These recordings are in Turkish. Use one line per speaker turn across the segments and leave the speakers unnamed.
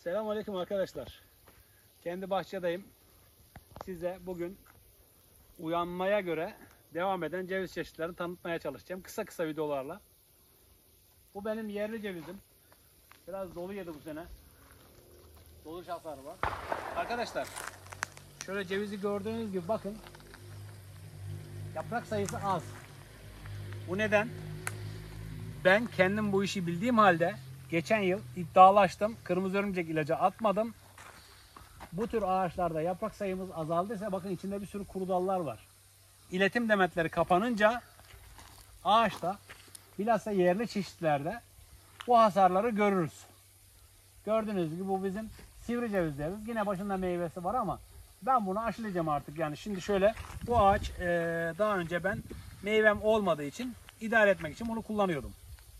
Selamünaleyküm arkadaşlar. Kendi bahçedeyim. Size bugün uyanmaya göre devam eden ceviz çeşitlerini tanıtmaya çalışacağım. Kısa kısa videolarla. Bu benim yerli cevizim. Biraz dolu yedi bu sene. Dolu hasarı var. Arkadaşlar şöyle cevizi gördüğünüz gibi bakın. Yaprak sayısı az. Bu neden? Ben kendim bu işi bildiğim halde geçen yıl iddialaştım. Kırmızı örümcek ilacı atmadım. Bu tür ağaçlarda yaprak sayımız azaldıysa bakın içinde bir sürü kuru dallar var. İletim demetleri kapanınca ağaçta bilhassa yerli çeşitlerde bu hasarları görürüz. Gördüğünüz gibi bu bizim sivri ceviz deriz. Yine başında meyvesi var ama ben bunu aşılayacağım artık. Yani şimdi şöyle bu ağaç daha önce ben meyvem olmadığı için idare etmek için bunu kullanıyordum.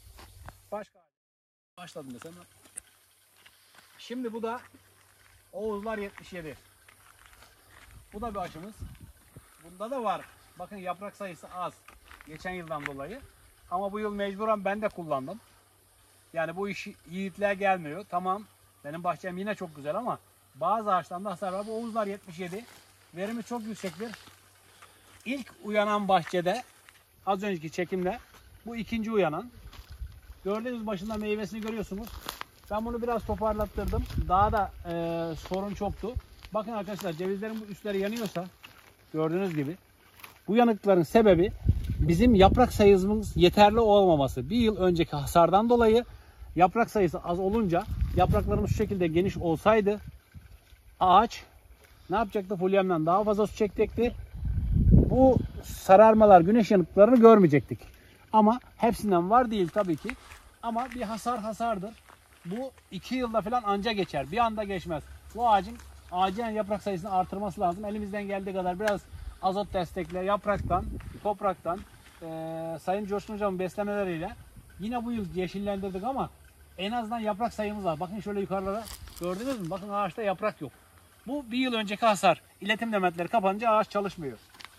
Başladım mesela. Şimdi bu da Oğuzlar 77. Bu da bir aşımız. Bunda da var. Bakın yaprak sayısı az. Geçen yıldan dolayı. Ama bu yıl mecburen ben de kullandım. Yani bu iş yiğitliğe gelmiyor. Tamam. Benim bahçem yine çok güzel ama bazı ağaçlarında hasar var. Bu Oğuzlar 77. Verimi çok yüksektir. İlk uyanan bahçede az önceki çekimde bu ikinci uyanan. Gördüğünüz başında meyvesini görüyorsunuz. Ben bunu biraz toparlattırdım. Daha da sorun çoktu. Bakın arkadaşlar cevizlerin bu üstleri yanıyorsa gördüğünüz gibi bu yanıkların sebebi bizim yaprak sayımız yeterli olmaması. Bir yıl önceki hasardan dolayı yaprak sayısı az olunca yapraklarımız şu şekilde geniş olsaydı ağaç ne yapacaktı? Fulyamdan daha fazla su çekecekti. Bu sararmalar, güneş yanıklarını görmeyecektik. Ama hepsinden var değil tabii ki. Ama bir hasardır. Bu 2 yılda falan anca geçer. Bir anda geçmez. Bu ağacın acilen yaprak sayısını artırması lazım. Elimizden geldiği kadar biraz azot destekle, yapraktan, topraktan, Sayın Coşkun Hocam'ın beslemeleriyle yine bu yıl yeşillendirdik ama en azından yaprak sayımız var. Bakın şöyle yukarılara gördünüz mü? Bakın ağaçta yaprak yok. Bu bir yıl önceki hasar. İletim demetleri kapanınca ağaç çalışmıyor.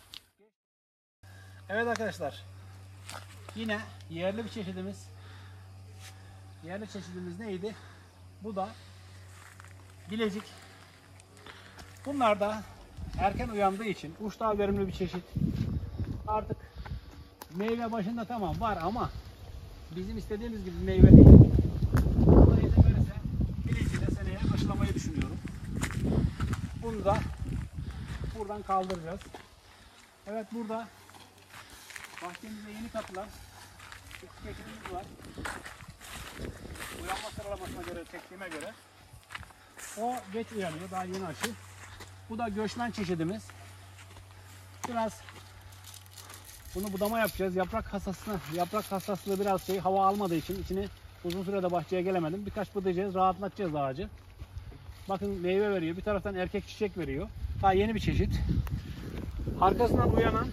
Evet arkadaşlar. Yine yerli bir çeşidimiz. Yerli çeşidimiz neydi? Bu da Bilecik. Bunlar da erken uyandığı için uç daha verimli bir çeşit. Artık meyve başında tamam var ama bizim istediğimiz gibi meyve değil. Allah izin verirse Bilecik'i de seneye aşılamayı düşünüyorum. Bunu da buradan kaldıracağız. Evet burada bahçemizde yeni katılan bir çeşidimiz var. Uyanma sıralamasına göre, çektiğime göre o geç uyanıyor, daha yeni aşı. Bu da göçmen çeşidimiz. Biraz bunu budama yapacağız. Yaprak hassaslığı biraz hava almadığı için içine uzun sürede bahçeye gelemedim. Birkaç budayacağız, rahatlatacağız ağacı. Bakın meyve veriyor, bir taraftan erkek çiçek veriyor. Daha yeni bir çeşit. Arkasından uyanan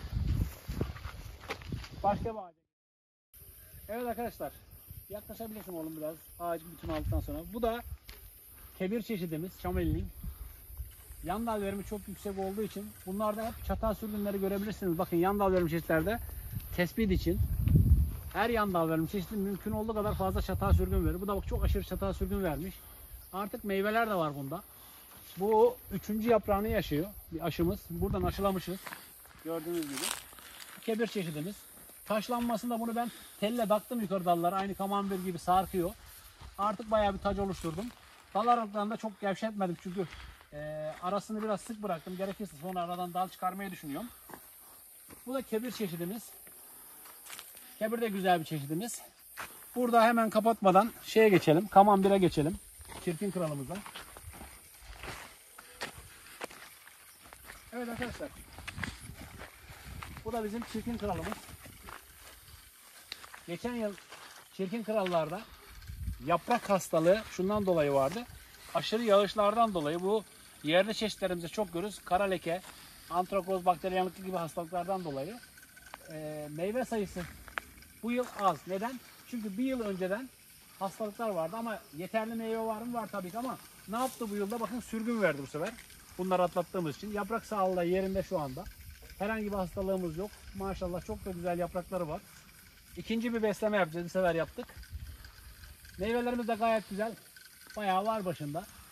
başka bir ağaç. Evet arkadaşlar. Yaklaşabilirsin oğlum biraz. Ağacı bütün aldıktan sonra. Bu da kebir çeşidimiz. Çamelinin. Yan dal verimi çok yüksek olduğu için bunlarda hep çatal sürgünleri görebilirsiniz. Bakın yan dal verimi çeşitlerde tespit için her yan dal verimi çeşidi mümkün olduğu kadar fazla çatal sürgün verir. Bu da bak çok aşırı çatal sürgün vermiş. Artık meyveler de var bunda. Bu 3. yaprağını yaşıyor. Bir aşımız. Buradan aşılamışız. Gördüğünüz gibi. Kebir çeşidimiz. Taşlanmasında bunu ben telle taktım yukarı dallara. Aynı kamambir gibi sarkıyor. Artık bayağı bir tac oluşturdum. Dal aralıklarında çok gevşetmedim çünkü arasını biraz sık bıraktım. Gerekirse sonra aradan dal çıkarmayı düşünüyorum. Bu da kebir çeşidimiz. Kebir de güzel bir çeşidimiz. Burada hemen kapatmadan şeye geçelim. Kamambire geçelim. Çirkin kralımıza. Evet arkadaşlar. Bu da bizim çirkin kralımız. Geçen yıl çirkin krallarda yaprak hastalığı şundan dolayı vardı. Aşırı yağışlardan dolayı bu yerli çeşitlerimizde çok görürüz. Kara leke, antrakoz, bakteryanlıklı gibi hastalıklardan dolayı meyve sayısı bu yıl az. Neden? Çünkü bir yıl önceden hastalıklar vardı ama yeterli meyve var mı? Var tabii ki ama ne yaptı bu yılda? Bakın sürgün verdi bu sefer. Bunları atlattığımız için. Yaprak sağlığı yerinde şu anda. Herhangi bir hastalığımız yok. Maşallah çok da güzel yaprakları var. İkinci bir besleme yapacağız. Bir sefer yaptık. Meyvelerimiz de gayet güzel. Bayağı var başında.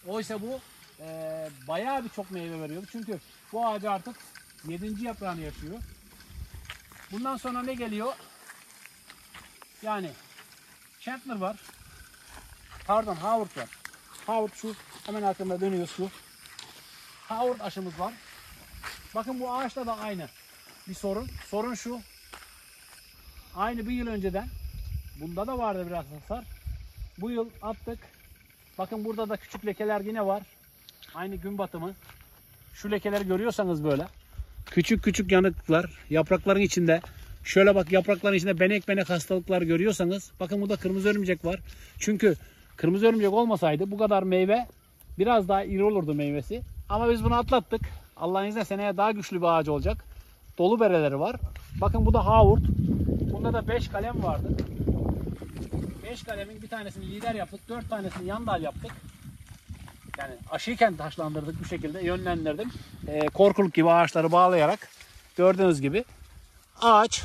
Oysa bu bayağı bir çok meyve veriyor. Çünkü bu ağaç artık 7. yaprağını yaşıyor. Bundan sonra ne geliyor? Yani Chandler var. Pardon, Howard var. Howard şu hemen arkamda dönüyor şu. Howard aşımız var. Bakın bu ağaçta da aynı bir sorun. Sorun şu. Aynı bir yıl önceden bunda da vardı biraz hasar. Bu yıl attık. Bakın burada da küçük lekeler yine var. Aynı gün batımı. Şu lekeleri görüyorsanız böyle. Küçük küçük yanıklar yaprakların içinde. Şöyle bak, yaprakların içinde benek benek hastalıklar görüyorsanız. Bakın burada kırmızı örümcek var. Çünkü kırmızı örümcek olmasaydı bu kadar meyve biraz daha iri olurdu meyvesi. Ama biz bunu atlattık. Allah'ın izniyle seneye daha güçlü bir ağaç olacak. Dolu bereleri var. Bakın bu da Howard. Bunda da 5 kalem vardı. 5 kalemin bir tanesini lider yaptık. 4 tanesini yan dal yaptık. Yani aşıyken taşlandırdık, bu şekilde yönlendirdim. Korkuluk gibi ağaçları bağlayarak gördüğünüz gibi ağaç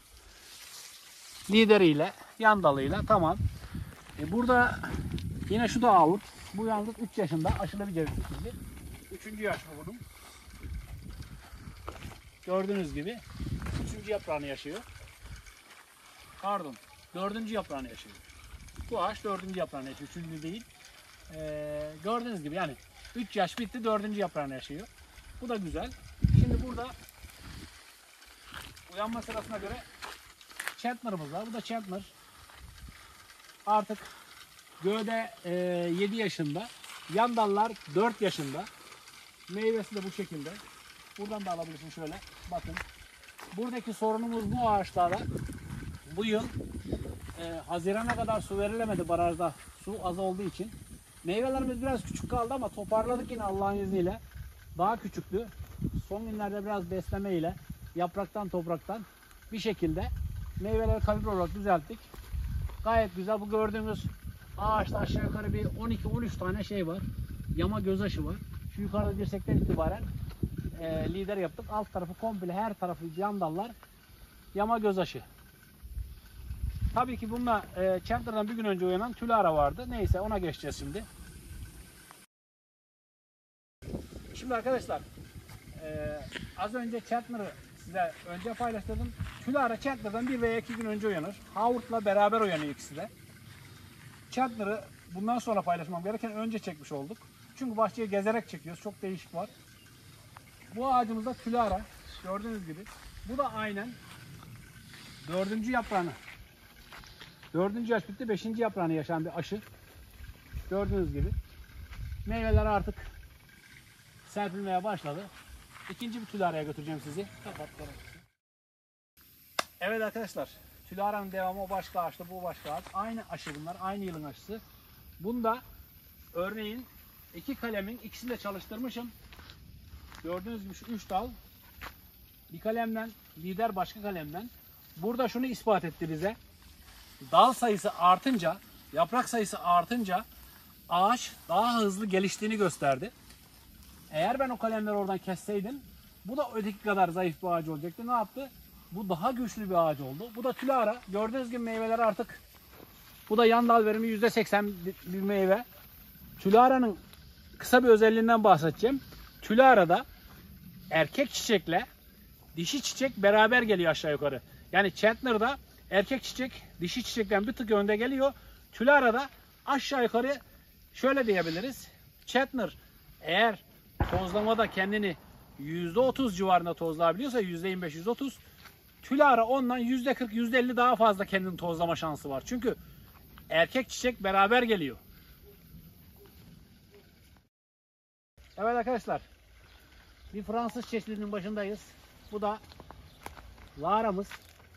lideriyle, yan dalıyla tamam. Burada yine şu da Howard. Bu yalnız 3 yaşında aşılı bir ceviz şimdi. 3. yaş bu bunun. Gördüğünüz gibi 3. yaprağını yaşıyor. Pardon, 4. yaprağını yaşıyor. Bu ağaç 4. yaprağını yaşıyor. 3. değil. Gördüğünüz gibi yani 3 yaş bitti, 4. yaprağını yaşıyor. Bu da güzel. Şimdi burada uyanma sırasına göre Chandler'ımız var. Bu da Chandler. Artık gövde 7 yaşında. Yan dallar 4 yaşında. Meyvesi de bu şekilde. Buradan da alabilirsin şöyle. Bakın. Buradaki sorunumuz bu ağaçlarda. Bu yıl Haziran'a kadar su verilemedi barajda. Su az olduğu için. Meyvelerimiz biraz küçük kaldı ama toparladık yine Allah'ın izniyle. Daha küçüktü. Son günlerde biraz besleme ile yapraktan topraktan bir şekilde meyveleri kalibre olarak düzelttik. Gayet güzel. Bu gördüğümüz ağaçta aşağı yukarı bir 12-13 tane şey var. Yama gözaşı var. Şu yukarıda dirsekten itibaren lider yaptık. Alt tarafı komple, her tarafı yan dallar yama gözaşı. Tabii ki bununla Chandler'dan bir gün önce uyanan Tülara vardı. Neyse, ona geçeceğiz şimdi. Şimdi arkadaşlar az önce Chandler'ı size önce paylaştırdım. Tülara Chandler'dan 1 veya 2 gün önce uyanır. Howard'la beraber uyanıyor ikisi de. Chandler'ı bundan sonra paylaşmam gereken önce çekmiş olduk. Çünkü bahçeye gezerek çekiyoruz. Çok değişik var. Bu ağacımızda Tülara. Gördüğünüz gibi. Bu da aynen 4. yaprağını. 4. yaş bitti. 5. yaprağını yaşayan bir aşı. Gördüğünüz gibi. Meyveler artık serpilmeye başladı. İkinci bir Tülara'ya götüreceğim sizi. Evet arkadaşlar. Tülara'nın devamı o başka ağaçta, bu başka ağaç. Aynı aşı bunlar. Aynı yılın aşısı. Bunda örneğin 2 kalemin ikisini de çalıştırmışım. Gördüğünüz gibi şu 3 dal. Bir kalemden, lider başka kalemden. Burada şunu ispat etti bize. Dal sayısı artınca, yaprak sayısı artınca ağaç daha hızlı geliştiğini gösterdi. Eğer ben o kalemleri oradan kesseydim, bu da öteki kadar zayıf bir ağaç olacaktı. Ne yaptı? Bu daha güçlü bir ağaç oldu. Bu da Tülara. Gördüğünüz gibi meyveler artık. Bu da yan dal verimi %80 bir meyve. Tülara'nın kısa bir özelliğinden bahsedeceğim. Tülara'da erkek çiçekle dişi çiçek beraber geliyor aşağı yukarı. Yani Chandler'da erkek çiçek dişi çiçekten bir tık önde geliyor. Tülara'da aşağı yukarı şöyle diyebiliriz. Chandler eğer tozlamada kendini %30 civarında tozlayabiliyorsa, %25-%30, Tülara ondan %40, %50 daha fazla kendini tozlama şansı var. Çünkü erkek çiçek beraber geliyor. Evet arkadaşlar, bir Fransız çeşidinin başındayız. Bu da Lara'mız.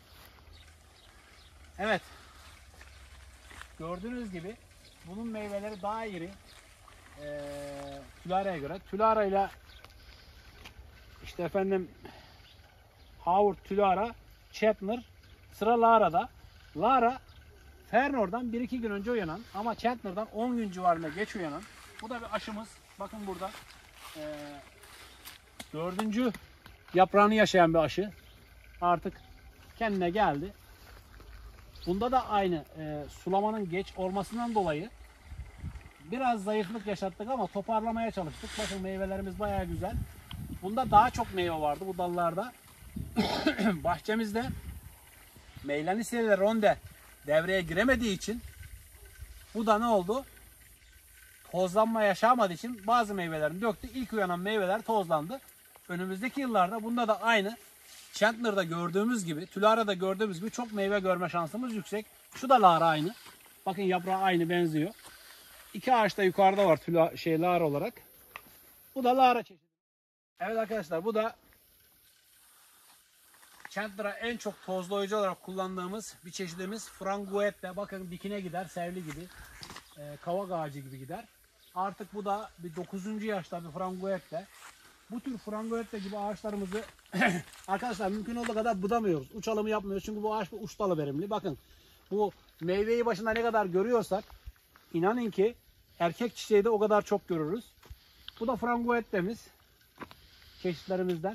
Evet, gördüğünüz gibi bunun meyveleri daha iri Tülara'ya göre. Tülara ile işte efendim Howard, Tülara, Chandler, sıra Lara'da. Lara Fernor'dan 1-2 gün önce uyanan ama Chandler'dan 10 gün civarında geç uyanan. Bu da bir aşımız. Bakın burada 4. yaprağını yaşayan bir aşı. Artık kendine geldi. Bunda da aynı sulamanın geç olmasından dolayı biraz zayıflık yaşattık ama toparlamaya çalıştık. Bakın meyvelerimiz bayağı güzel. Bunda daha çok meyve vardı bu dallarda. Bahçemizde Meylanisiye ronde devreye giremediği için bu da ne oldu? Tozlanma yaşamadığı için bazı meyvelerini döktü. İlk uyanan meyveler tozlandı. Önümüzdeki yıllarda bunda da aynı Chandler'da gördüğümüz gibi, Tülara'da gördüğümüz gibi çok meyve görme şansımız yüksek. Şu da Lara aynı. Bakın yaprağı aynı, benziyor. İki ağaç da yukarıda var Lara olarak. Bu da Lara çeşidi. Evet arkadaşlar, bu da Chandler'a en çok tozlu oyuncu olarak kullandığımız bir çeşidimiz Franguette. Bakın dikine gider, sevli gibi, kavak ağacı gibi gider. Artık bu da bir 9. yaşta bir Franguette. Bu tür Franguette gibi ağaçlarımızı arkadaşlar mümkün olduğu kadar budamıyoruz. Uç alımı yapmıyoruz çünkü bu ağaç bir uç dalı verimli. Bakın bu meyveyi başında ne kadar görüyorsak inanın ki erkek çiçeği de o kadar çok görürüz. Bu da Franguette'miz çeşitlerimizden.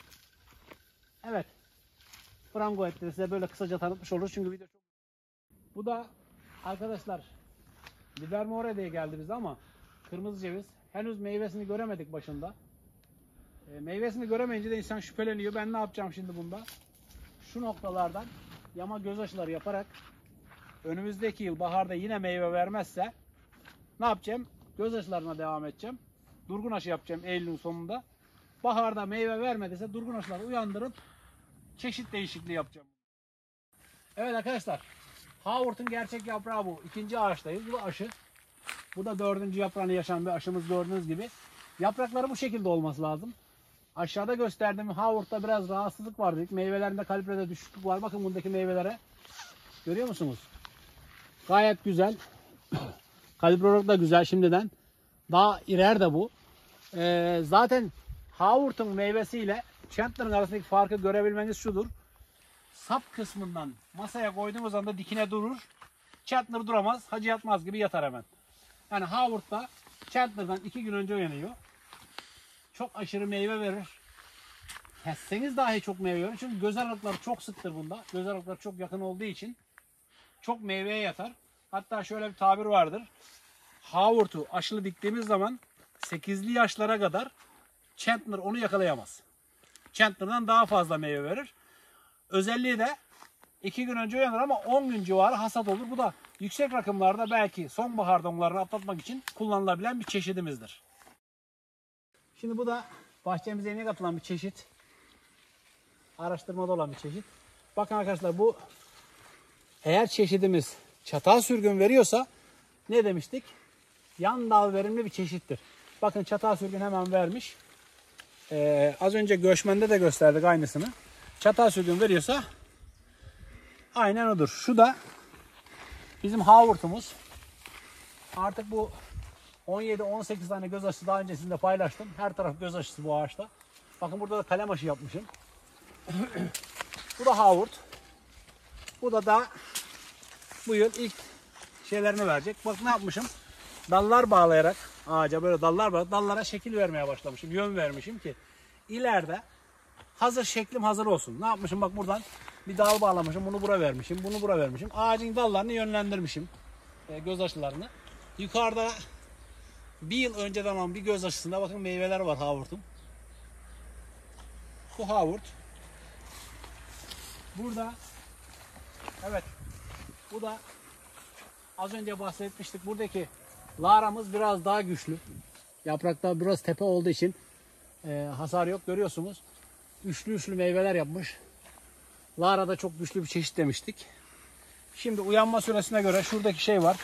Evet. Franguette'yi size böyle kısaca tanıtmış oluruz çünkü video çok... Bu da arkadaşlar Livermore diye geldi bize ama kırmızı ceviz. Henüz meyvesini göremedik başında. Meyvesini göremeyince de insan şüpheleniyor. Ben ne yapacağım şimdi bunda? Şu noktalardan yama göz aşıları yaparak önümüzdeki yıl baharda yine meyve vermezse ne yapacağım? Göz aşılarına devam edeceğim. Durgun aşı yapacağım Eylül'ün sonunda. Baharda meyve vermediyse durgun aşıları uyandırıp çeşit değişikliği yapacağım. Evet arkadaşlar, Howard'ın gerçek yaprağı bu. İkinci ağaçtayız. Bu da aşı. Bu da 4. yaprağını yaşayan bir aşımız gördüğünüz gibi. Yaprakları bu şekilde olması lazım. Aşağıda gösterdiğim Howard'da biraz rahatsızlık var dedik. Meyvelerinde kalibrede düşüklük var. Bakın bundaki meyvelere. Görüyor musunuz? Gayet güzel. Kalibre olarak da güzel şimdiden. Daha irer de bu. Zaten Howard'ın meyvesiyle Chandler'ın arasındaki farkı görebilmeniz şudur. Sap kısmından masaya koyduğumuz anda dikine durur. Chandler duramaz. Hacı yatmaz gibi yatar hemen. Yani Howard'da Chandler'dan 2 gün önce uyanıyor. Çok aşırı meyve verir. Kesseniz dahi çok meyve verir. Çünkü göz aralıkları çok sıktır bunda. Göz aralıkları çok yakın olduğu için çok meyveye yatar. Hatta şöyle bir tabir vardır. Howard'u aşılı diktiğimiz zaman 8'li yaşlara kadar Chandler onu yakalayamaz. Chandler'dan daha fazla meyve verir. Özelliği de 2 gün önce uyanır ama 10 gün civarı hasat olur. Bu da yüksek rakımlarda belki sonbahar donlarını atlatmak için kullanılabilen bir çeşidimizdir. Şimdi bu da bahçemize yeni katılan bir çeşit. Araştırmada olan bir çeşit. Bakın arkadaşlar, bu eğer çeşidimiz çatal sürgün veriyorsa ne demiştik? Yan dal verimli bir çeşittir. Bakın çatal sürgün hemen vermiş. Az önce göçmende de gösterdik aynısını. Çatal sürgün veriyorsa aynen odur. Şu da bizim Howard'umuz. Artık bu 17-18 tane göz aşısı daha önce sizinle paylaştım. Her taraf göz aşısı bu ağaçta. Bakın burada da kalem aşı yapmışım. Bu da Howard. Bu da bu yıl ilk şeylerini verecek. Bak ne yapmışım? Dallar bağlayarak ağaca böyle dallar bağlayarak dallara şekil vermeye başlamışım. Yön vermişim ki ileride hazır şeklim hazır olsun. Ne yapmışım? Bak buradan bir dal bağlamışım. Bunu buraya vermişim. Bunu buraya vermişim. Ağacın dallarını yönlendirmişim. Göz aşılarını. Yukarıda bir yıl önceden olan bir göz aşısında bakın meyveler var Howard'un. Bu Howard. Burada evet, bu da az önce bahsetmiştik. Buradaki Lara'mız biraz daha güçlü. Yaprakta biraz tepe olduğu için hasar yok. Görüyorsunuz. Üçlü meyveler yapmış. Lara da çok güçlü bir çeşit demiştik. Şimdi uyanma süresine göre şuradaki şey var.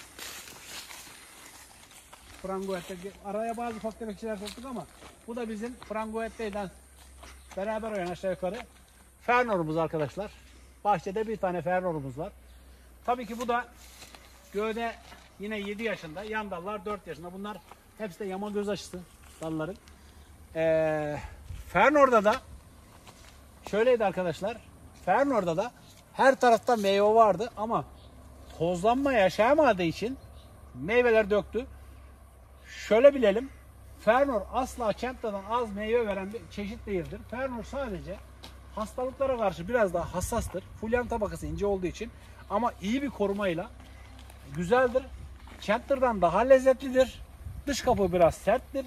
Franguette. Araya bazı ufak tefek şeyler soktuk ama bu da bizim Franguette'den beraber uyan aşağı yukarı Fernor'umuz arkadaşlar. Bahçede bir tane Fernor'umuz var. Tabii ki bu da gövde yine 7 yaşında. Yan dallar 4 yaşında. Bunlar hepsi de yama göz aşısı dalların. Fernor'da da şöyleydi arkadaşlar. Fernor'da da her tarafta meyve vardı ama tozlanma yaşayamadığı için meyveler döktü. Şöyle bilelim. Fernor asla Chandler'dan az meyve veren bir çeşit değildir. Fernor sadece hastalıklara karşı biraz daha hassastır. Fulyan tabakası ince olduğu için ama iyi bir korumayla güzeldir. Chandler'dan daha lezzetlidir. Dış kabuğu biraz serttir.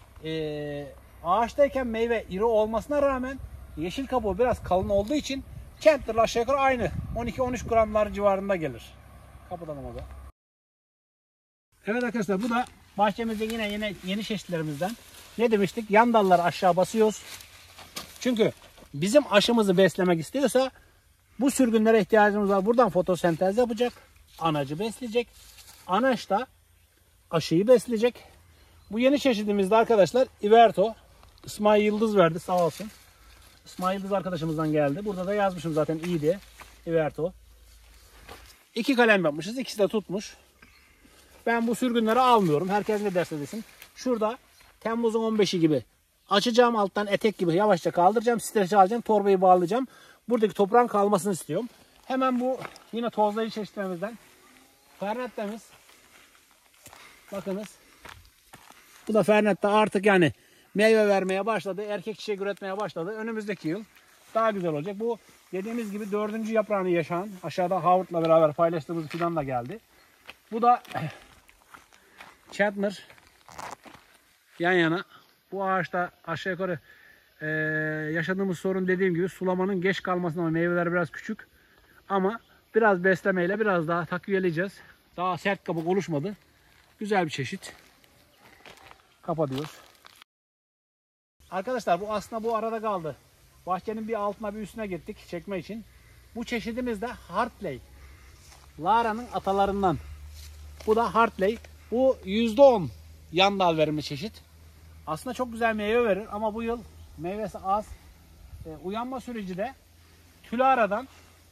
Ağaçtayken meyve iri olmasına rağmen yeşil kabuğu biraz kalın olduğu için Chandler'la aşağı yukarı aynı. 12-13 gramlar civarında gelir. Kapıdan ama da. Evet arkadaşlar, bu da bahçemizde yine yeni çeşitlerimizden. Ne demiştik? Yan dalları aşağı basıyoruz. Çünkü bizim aşımızı beslemek istiyorsa bu sürgünlere ihtiyacımız var. Buradan fotosentez yapacak. Anacı besleyecek. Anaç da aşıyı besleyecek. Bu yeni çeşidimizde arkadaşlar Iverto. İsmail Yıldız verdi, sağ olsun. İsmail Yıldız arkadaşımızdan geldi. Burada da yazmışım zaten iyi diye. Iverto. 2 kalem yapmışız. İkisi de tutmuş. Ben bu sürgünleri almıyorum. Herkes ne derse desin. Şurada Temmuz'un 15'i gibi açacağım, alttan etek gibi yavaşça kaldıracağım. Streçi alacağım. Torbayı bağlayacağım. Buradaki toprağın kalmasını istiyorum. Hemen bu yine tozlayıcı çeşitlerimizden Fernette'miz. Bakınız. Bu da Fernette artık yani meyve vermeye başladı. Erkek çiçek üretmeye başladı. Önümüzdeki yıl daha güzel olacak. Bu dediğimiz gibi 4. yaprağını yaşayan, aşağıda Howard'la beraber paylaştığımız fidan da geldi. Bu da Chandler yan yana. Bu ağaçta aşağı yukarı yaşadığımız sorun dediğim gibi sulamanın geç kalmasından, meyveler biraz küçük. Ama biraz beslemeyle biraz daha takviyeleyeceğiz. Daha sert kabuk oluşmadı. Güzel bir çeşit. Kapatıyoruz. Arkadaşlar bu aslında bu arada kaldı. Bahçenin bir altına bir üstüne gittik çekme için. Bu çeşidimiz de Hartley. Lara'nın atalarından. Bu da Hartley. Bu %10 yan dal verimli çeşit. Aslında çok güzel meyve verir ama bu yıl meyvesi az. Uyanma süreci de Tülara'dan,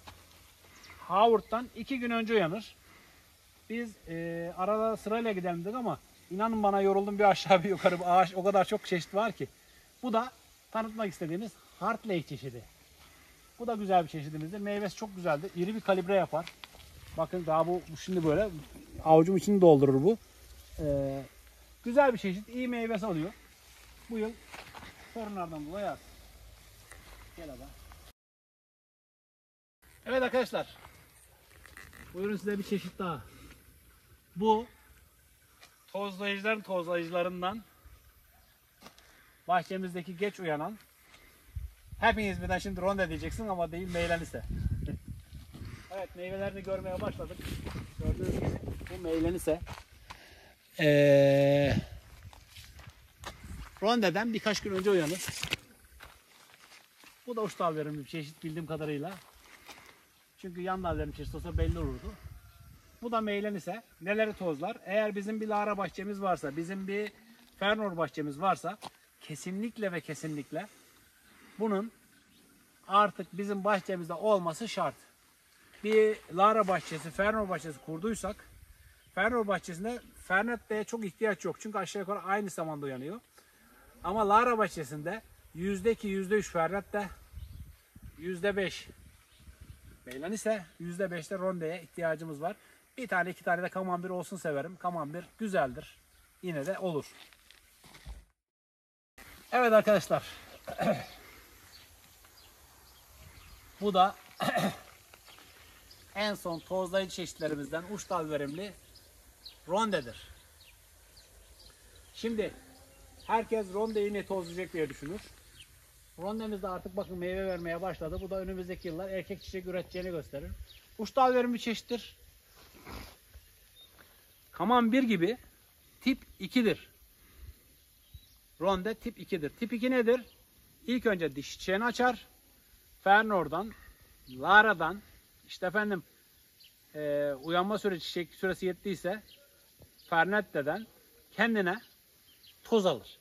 Howard'dan 2 gün önce uyanır. Biz arada sırayla gidelim dedik ama inanın bana yoruldum, bir aşağı bir yukarı, bir ağaç o kadar çok çeşit var ki. Bu da tanıtmak istediğimiz Hartley çeşidi. Bu da güzel bir çeşidimizdir. Meyvesi çok güzeldir. İri bir kalibre yapar. Bakın daha bu şimdi böyle avucum içini doldurur bu. Güzel bir çeşit. İyi meyvesi oluyor. Bu yıl sorunlardan dolayı az. Gel abi. Evet arkadaşlar. Buyurun size bir çeşit daha. Bu tozlayıcıların tozlayıcılarından bahçemizdeki geç uyanan, hepiniz birden şimdi ronde diyeceksin ama değil, meylenise. Evet, meyvelerini görmeye başladık. Gördüğünüz gibi bu meylenise. Rondeden birkaç gün önce uyanır. Bu da uç dal verimli bir çeşit bildiğim kadarıyla. Çünkü yan dal verimli çeşit olsa belli olurdu. Bu da meylenise neleri tozlar? Eğer bizim bir Lara bahçemiz varsa, bizim bir Fernor bahçemiz varsa kesinlikle ve kesinlikle bunun artık bizim bahçemizde olması şart. Bir Lara bahçesi, Fernor bahçesi kurduysak Fernor bahçesinde Fernette'ye çok ihtiyaç yok. Çünkü aşağı yukarı aynı zamanda uyanıyor. Ama Lara bahçesinde %2, %3 Fernette, %5 meylenise, %5'te rondeye ihtiyacımız var. Bir tane 2 tane de kamambir olsun severim. Kamambir güzeldir. Yine de olur. Evet arkadaşlar. Bu da en son tozlayıcı çeşitlerimizden uç dal verimli rondedir. Şimdi herkes rondeyi ne tozlayacak diye düşünür. Rondemiz de artık bakın meyve vermeye başladı. Bu da önümüzdeki yıllar erkek çiçek üreteceğini gösterir. Uç dal verimli çeşittir. Kamambir gibi tip 2'dir. Ronde tip 2'dir. Tip 2 nedir? İlk önce diş çiçeğini açar. Fernor'dan, Lara'dan, işte efendim uyanma süreci çiçek süresi yettiyse Fernette'den kendine toz alır.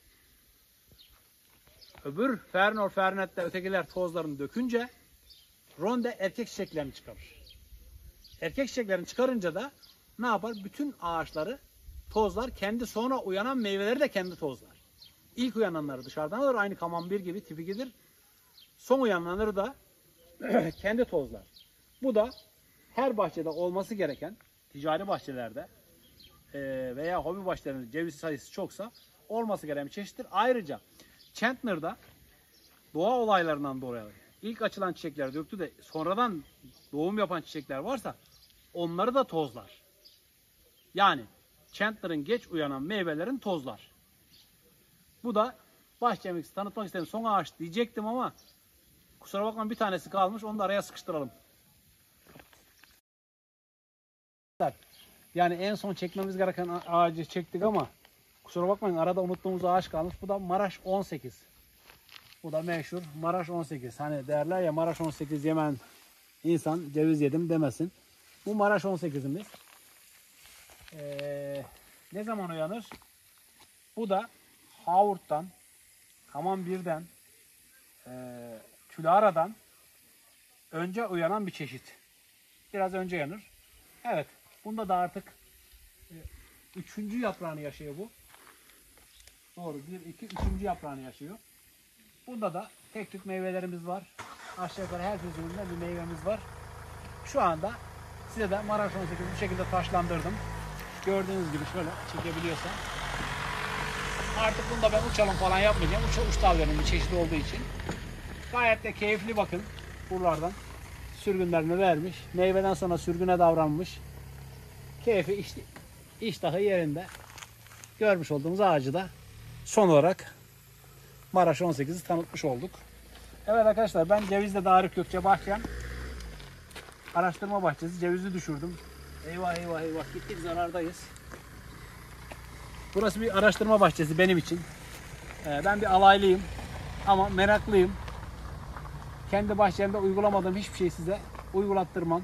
Öbür Fernor, Fernette, ötekiler tozlarını dökünce ronde erkek çiçeklerini çıkarır. Erkek çiçeklerini çıkarınca da ne yapar? Bütün ağaçları tozlar, kendi sonra uyanan meyveleri de kendi tozlar. İlk uyananları dışarıdan alır, aynı kamambir gibi tip 2'dir. Son uyananları da kendi tozlar. Bu da her bahçede olması gereken, ticari bahçelerde veya hobi bahçelerinde ceviz sayısı çoksa olması gereken bir çeşittir. Ayrıca Chandler'da doğa olaylarından dolayı ilk açılan çiçekler döktü de sonradan doğum yapan çiçekler varsa onları da tozlar. Yani Chandler'ın geç uyanan meyvelerin tozlar. Bu da bahçemizi tanıtmak istedim. Son ağaç diyecektim ama kusura bakma bir tanesi kalmış. Onu da araya sıkıştıralım. Yani en son çekmemiz gereken ağacı çektik ama kusura bakmayın arada unuttuğumuz ağaç kalmış. Bu da Maraş 18. Bu da meşhur Maraş 18. Hani derler ya Maraş 18 yemen insan ceviz yedim demesin. Bu Maraş 18'imiz. Ne zaman uyanır? Bu da Havurt'tan, Hamam 1'den, Tülara'dan önce uyanan bir çeşit. Biraz önce yanır. Evet. Bunda da artık 3. yaprağını yaşıyor bu. Doğru. 1, 2, 3. yaprağını yaşıyor. Bunda da tek tük meyvelerimiz var. Aşağı yukarı her sezonunda bir meyvemiz var. Şu anda size de Maraş 18 bu şekilde taşlandırdım. Gördüğünüz gibi şöyle çekebiliyorsam. Artık bunda ben uçalım falan yapmayacağım. Uç dallarının bir çeşidi olduğu için. Gayet de keyifli bakın. Buralardan sürgünlerini vermiş. Meyveden sonra sürgüne davranmış. Keyfi iştahı yerinde. Görmüş olduğumuz ağacı da son olarak Maraş 18'i tanıtmış olduk. Evet arkadaşlar ben Cevizli Arif Gökçe bahçem. Araştırma bahçesi. Cevizi düşürdüm. Eyvah eyvah eyvah gittik zarardayız. Burası bir araştırma bahçesi benim için. Ben bir alaylıyım ama meraklıyım. Kendi bahçemde uygulamadığım hiçbir şey size uygulattırmam.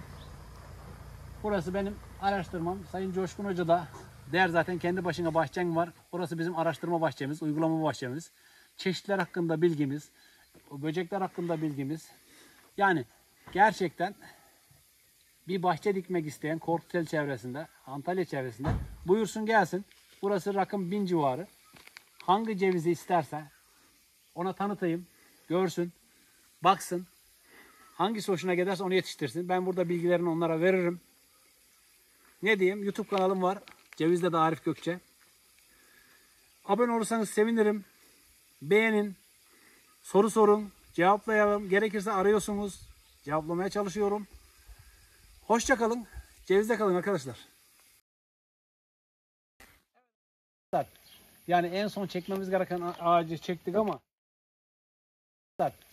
Burası benim araştırmam. Sayın Coşkun Hoca da der zaten kendi başına bahçen var. Burası bizim araştırma bahçemiz, uygulama bahçemiz. Çeşitler hakkında bilgimiz, böcekler hakkında bilgimiz. Yani gerçekten bir bahçe dikmek isteyen Korkuteli çevresinde, Antalya çevresinde buyursun gelsin. Burası rakım 1000 civarı. Hangi cevizi isterse ona tanıtayım, görsün, baksın. Hangisi hoşuna giderse onu yetiştirsin. Ben burada bilgilerini onlara veririm. Ne diyeyim? YouTube kanalım var. Cevizli Arif Gökçe. Abone olursanız sevinirim. Beğenin. Soru sorun. Cevaplayalım. Gerekirse arıyorsunuz. Cevaplamaya çalışıyorum. Hoşça kalın. Cevizde kalın arkadaşlar. Yani en son çekmemiz gereken ağacı çektik ama